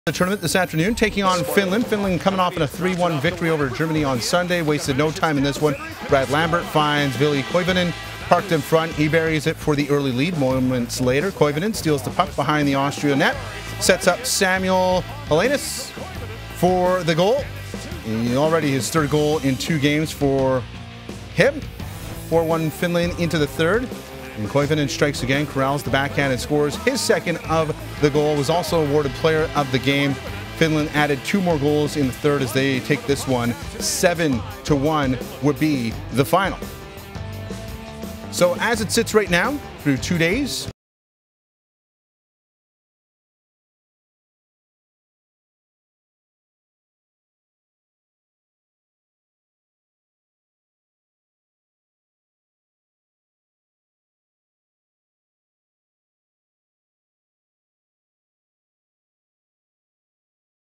The tournament this afternoon, taking on Finland. Finland coming off in a 3-1 victory over Germany on Sunday. Wasted no time in this one. Brad Lambert finds Ville Koivunen parked in front. He buries it for the early lead. Moments later, Koivunen steals the puck behind the Austria net. Sets up Samuel Helenius for the goal. Already his third goal in 2 games for him. 4-1 Finland into the third. And Koivunen strikes again, corrals the backhand and scores his second of the goal. Was also awarded player of the game. Finland added 2 more goals in the third as they take this one. 7-1 would be the final. So as it sits right now, through 2 days,